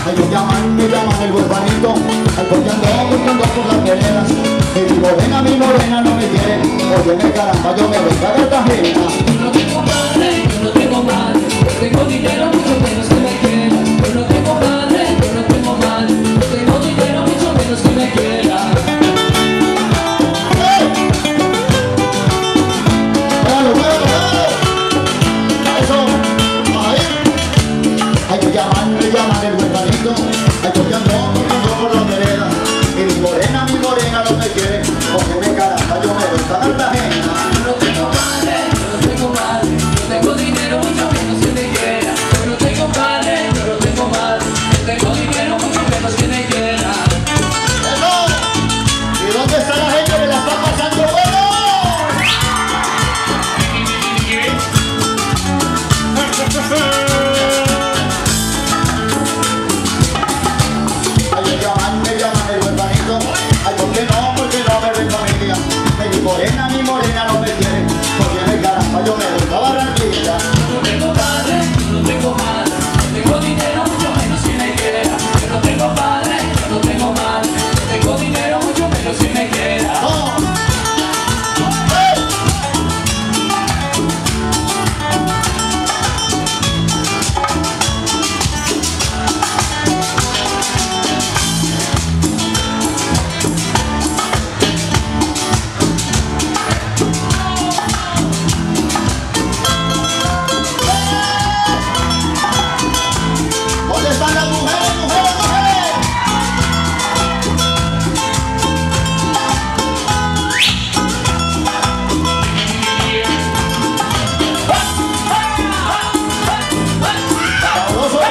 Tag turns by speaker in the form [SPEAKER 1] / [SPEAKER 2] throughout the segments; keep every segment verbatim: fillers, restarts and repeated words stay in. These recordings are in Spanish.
[SPEAKER 1] Ay, me llaman, me llaman el huerfanito. Ay, porque ando buscando por las veredas. Y mi morena, mi morena no me quiere. Óyeme caramba, yo me voy a Cartagena.
[SPEAKER 2] Yo no tengo padre, yo no tengo madre. No tengo dinero, mucho menos que me quiera. Yo no tengo padre, yo no tengo madre. No tengo dinero, mucho menos que me quiera.
[SPEAKER 1] ¡Muévalo, muévalo, muévalo! ¡Eso! ¡Ahí! Ay, me llaman, me llaman el huerfanito. Ay, porque ando buscando por las veredas. Y mi morena, mi morena no me quiere. Óyeme caramba, yo me voy a Cartagena.
[SPEAKER 2] Yo no tengo padre, yo no tengo madre. No tengo dinero, mucho menos que me quiera. Yo no tengo padre, yo no tengo madre. No tengo dinero, mucho menos que me quiera.
[SPEAKER 1] ¡Eso! ¿Y dónde está la gente que la está pasando bueno? Ay, me llaman, me llaman el huerfanito. Ay, ¿por qué no? ¿Por qué no me ven familia? Ay, mi morena, mi morena no me quiere. Porque me caramba, yo me voy a Barranquilla.
[SPEAKER 2] Yo no tengo padre, yo no tengo madre. No tengo dinero, mucho menos que me quiera. Yo no tengo padre, yo no tengo madre. No tengo dinero, mucho menos que me quiera.
[SPEAKER 1] ¡Oh! ¡Hey! ¿Dónde están las mujeres, mujeres, mujeres? ¡Sabroso!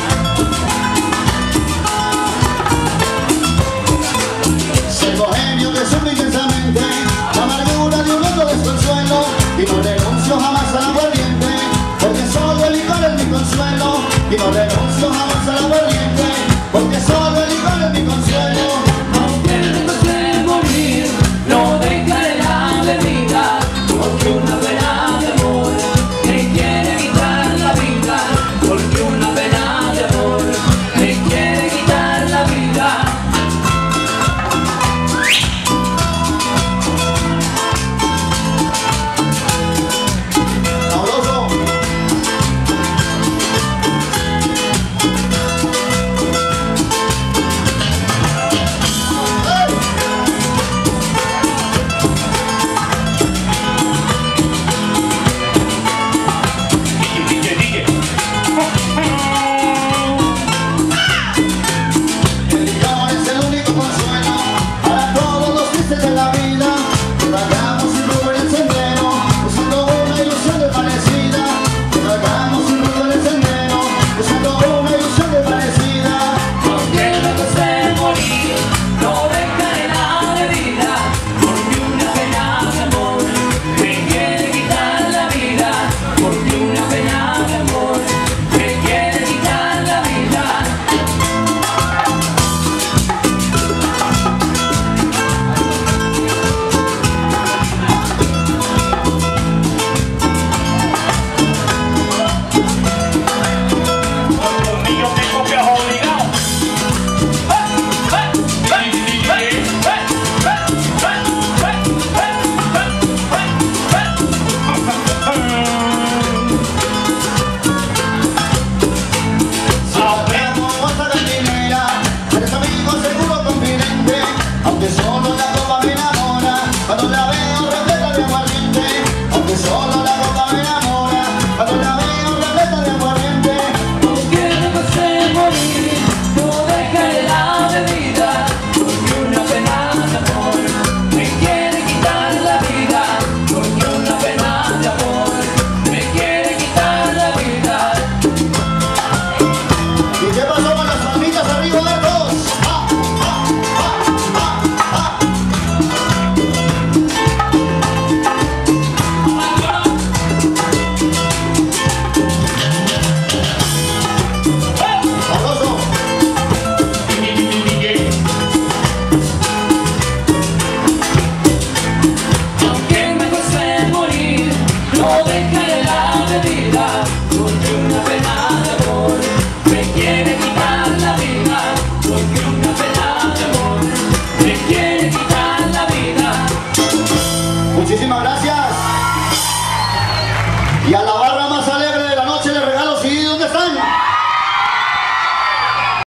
[SPEAKER 1] Ser bohemio que sufre intensamente la amargura de un mundo desconsuelo. Y no renuncio jamás al aguardiente, porque solo el licor es mi consuelo. Y no renuncio jamás al aguardiente, porque solo el licor es mi consuelo.